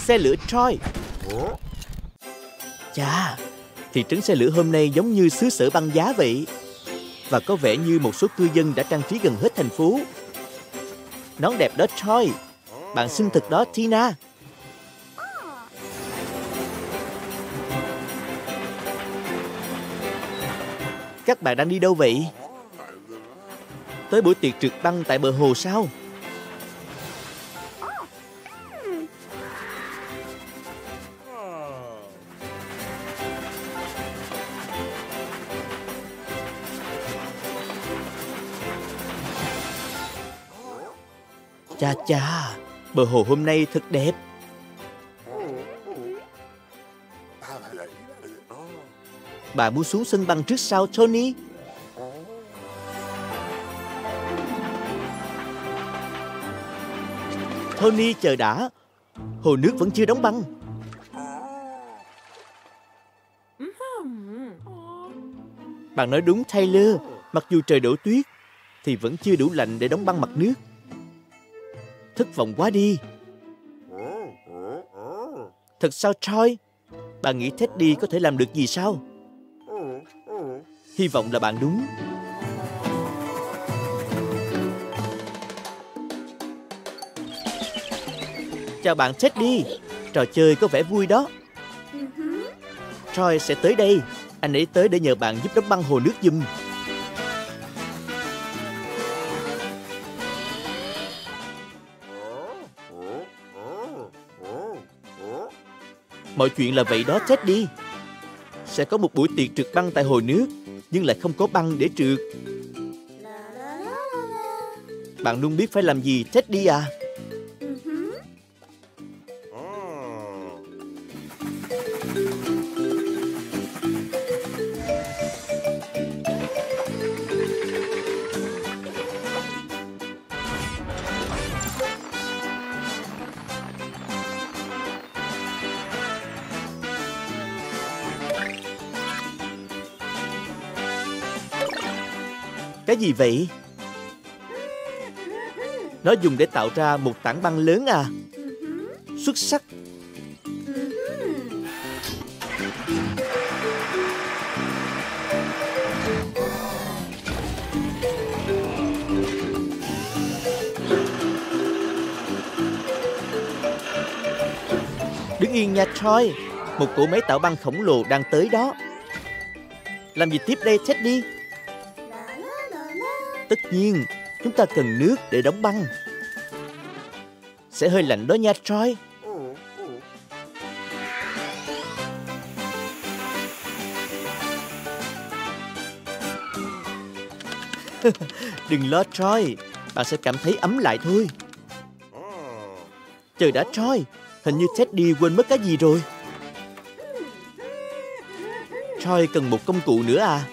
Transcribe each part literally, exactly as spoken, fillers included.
xe lửa Troy. Chà, thị trấn xe lửa hôm nay giống như xứ sở băng giá vậy. Và có vẻ như một số cư dân đã trang trí gần hết thành phố. Nón đẹp đó Troy. Bạn xinh thật đó Tina. Các bạn đang đi đâu vậy? Tới buổi tiệc trượt băng tại bờ hồ sao? Chà chà, bờ hồ hôm nay thật đẹp. Bạn muốn xuống sân băng trước sao, Tony? Tony, chờ đã. Hồ nước vẫn chưa đóng băng. Bạn nói đúng, Taylor. Mặc dù trời đổ tuyết thì vẫn chưa đủ lạnh để đóng băng mặt nước. Thất vọng quá đi. Thật sao, Troy? Bạn nghĩ Teddy có thể làm được gì sao? Hy vọng là bạn đúng. Chào bạn Teddy. Trò chơi có vẻ vui đó. Troy sẽ tới đây. Anh ấy tới để nhờ bạn giúp đóng băng hồ nước giùm. Mọi chuyện là vậy đó Teddy. Sẽ có một buổi tiệc trượt băng tại hồ nước, nhưng lại không có băng để trượt. Bạn luôn biết phải làm gì Teddy à? Cái gì vậy? Nó dùng để tạo ra một tảng băng lớn à? Xuất sắc. Đứng yên nha Troy. Một cỗ máy tạo băng khổng lồ đang tới đó. Làm gì tiếp đây Teddy? Tất nhiên, chúng ta cần nước để đóng băng. Sẽ hơi lạnh đó nha Troy. Đừng lo Troy, bạn sẽ cảm thấy ấm lại thôi. Trời đã Troy, hình như Teddy quên mất cái gì rồi. Troy cần một công cụ nữa à?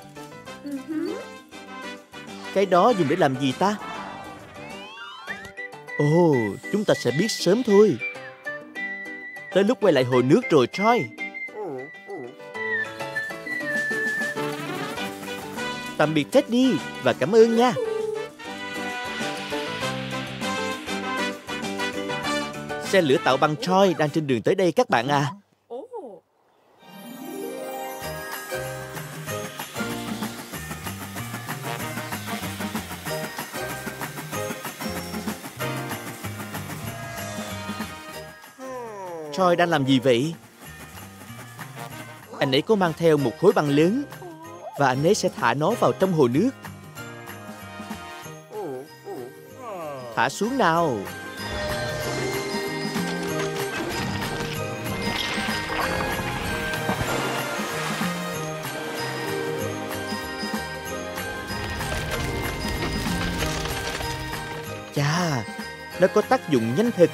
Cái đó dùng để làm gì ta? Ồ, chúng ta sẽ biết sớm thôi. Tới lúc quay lại hồ nước rồi Troy. Tạm biệt Teddy và cảm ơn nha. Xe lửa tạo băng Troy đang trên đường tới đây các bạn à. Troy đang làm gì vậy? Anh ấy có mang theo một khối băng lớn và anh ấy sẽ thả nó vào trong hồ nước. Thả xuống nào. Chà, nó có tác dụng nhanh thật.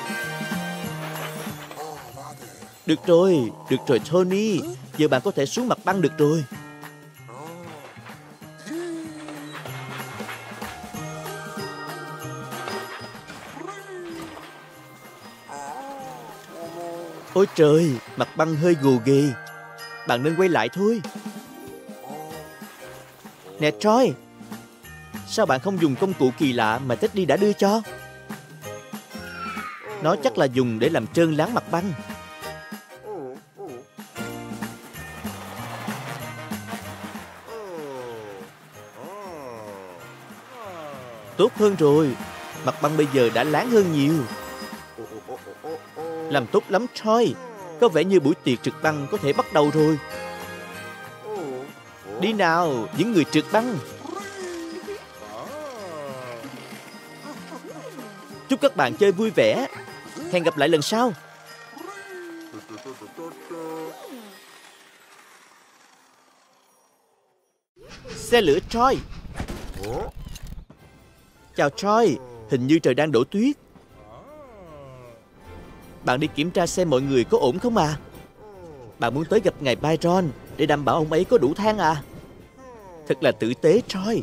Được rồi, được rồi Tony. Giờ bạn có thể xuống mặt băng được rồi. Ôi trời, mặt băng hơi gồ ghề. Bạn nên quay lại thôi. Nè Troy, sao bạn không dùng công cụ kỳ lạ mà Teddy đã đưa cho? Nó chắc là dùng để làm trơn láng mặt băng. Tốt hơn rồi. Mặt băng bây giờ đã láng hơn nhiều. Làm tốt lắm Troy. Có vẻ như buổi tiệc trượt băng có thể bắt đầu rồi. Đi nào, những người trượt băng. Chúc các bạn chơi vui vẻ. Hẹn gặp lại lần sau. Xe lửa Troy. Chào Troy. Hình như trời đang đổ tuyết. Bạn đi kiểm tra xem mọi người có ổn không à? Bạn muốn tới gặp ngài Byron để đảm bảo ông ấy có đủ than à? Thật là tử tế Troy.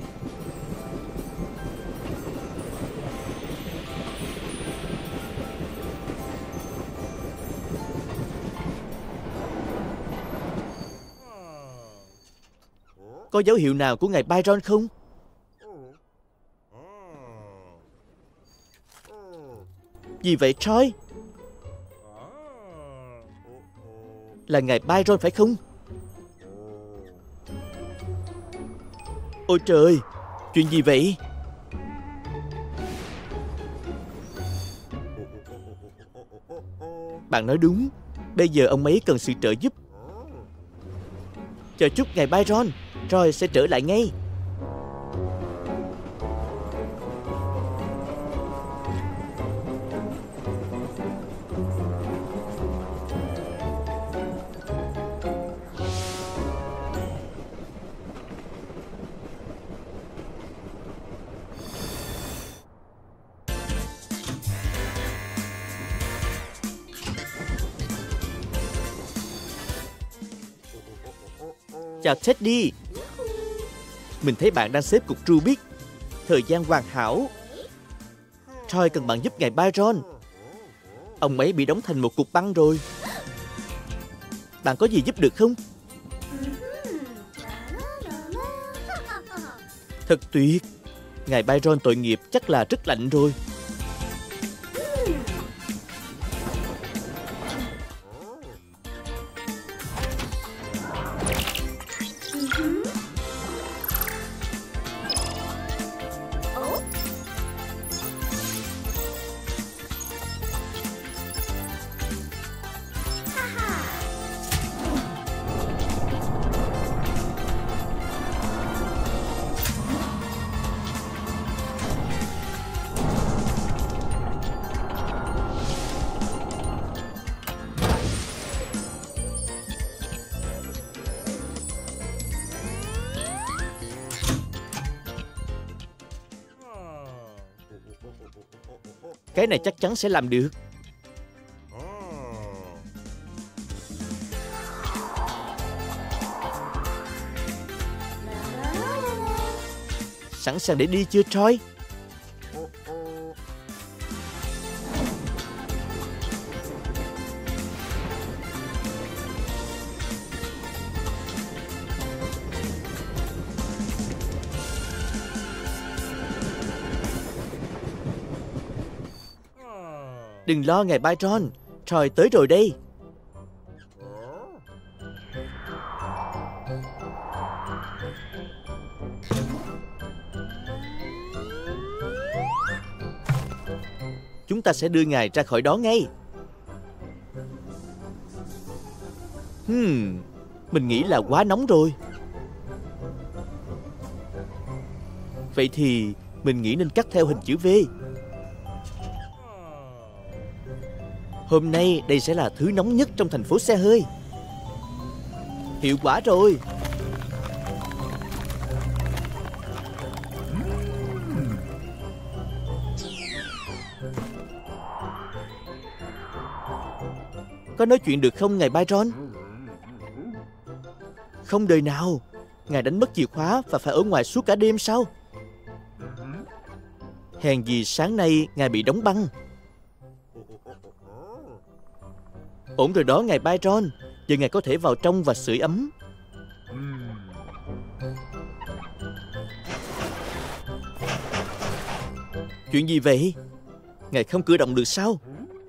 Có dấu hiệu nào của ngài Byron không? Gì vậy Troy? Là ngài Byron phải không? Ôi trời, chuyện gì vậy? Bạn nói đúng. Bây giờ ông ấy cần sự trợ giúp. Chờ chút ngài Byron, Troy sẽ trở lại ngay. Chào Teddy. Mình thấy bạn đang xếp cục Rubik. Thời gian hoàn hảo. Troy cần bạn giúp ngài Byron. Ông ấy bị đóng thành một cục băng rồi. Bạn có gì giúp được không? Thật tuyệt. Ngài Byron tội nghiệp chắc là rất lạnh rồi. Cái này chắc chắn sẽ làm được. Sẵn sàng để đi chưa Troy? Đừng lo ngài Byron, Troy tới rồi đây. Chúng ta sẽ đưa ngài ra khỏi đó ngay. Hmm, mình nghĩ là quá nóng rồi. Vậy thì mình nghĩ nên cắt theo hình chữ V. Hôm nay đây sẽ là thứ nóng nhất trong thành phố xe hơi. Hiệu quả rồi. Có nói chuyện được không ngài Byron? Không đời nào. Ngài đánh mất chìa khóa và phải ở ngoài suốt cả đêm sao? Hèn gì sáng nay ngài bị đóng băng. Ổn rồi đó ngài Byron. Giờ ngài có thể vào trong và sưởi ấm. Chuyện gì vậy? Ngài không cử động được sao?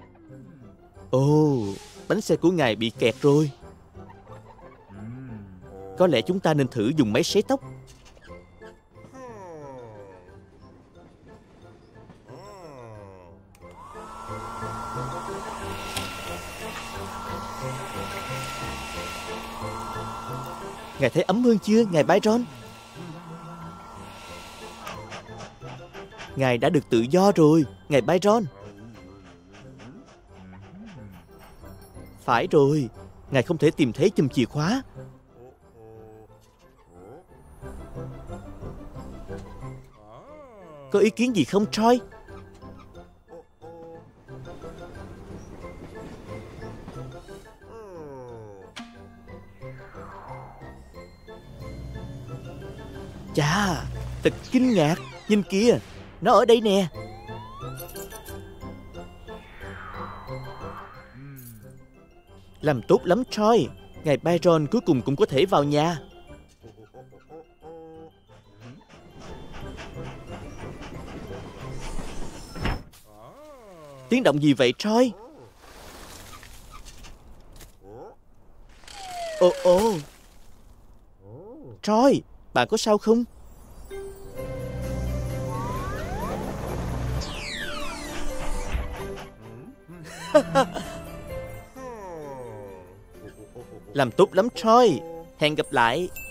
Ồ, bánh xe của ngài bị kẹt rồi. Có lẽ chúng ta nên thử dùng máy sấy tóc. Ngài thấy ấm hơn chưa, ngài Byron? Ngài đã được tự do rồi, ngài Byron. Phải rồi, ngài không thể tìm thấy chùm chìa khóa. Có ý kiến gì không, Troy? Chà, thật kinh ngạc. Nhìn kìa, nó ở đây nè. Làm tốt lắm, Troy. Ngài Byron cuối cùng cũng có thể vào nhà. Tiếng động gì vậy, Troy? Ồ ồ Troy, bạn có sao không? Làm tốt lắm, Troy. Hẹn gặp lại.